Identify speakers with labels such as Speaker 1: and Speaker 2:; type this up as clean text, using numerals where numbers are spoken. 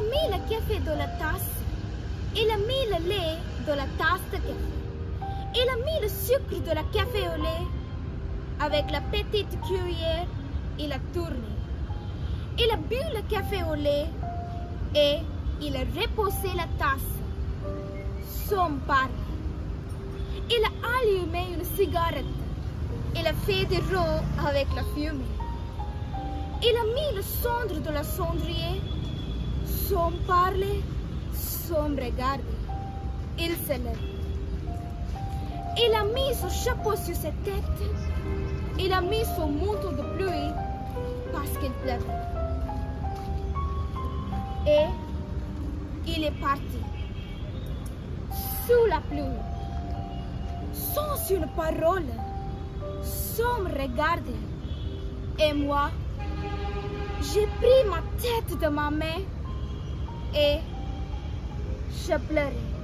Speaker 1: mis le café dans la tasse. Il a mis le lait dans la tasse de café. Il a mis le sucre de la café au lait. Avec la petite cuillère, il a tourné. Il a bu le café au lait et il a reposé la tasse sans parler. Il a allumé une cigarette. Il a fait du roux avec la fumée. Il a mis le cendre de la cendrier sans parler, sans regarder. Il se lève. Il a mis son chapeau sur sa tête. Il a mis son manteau de pluie parce qu'il pleuvait. Et il est parti sous la pluie, sans une parole, sans me regarder. Et moi, j'ai pris ma tête de ma main et je pleurais.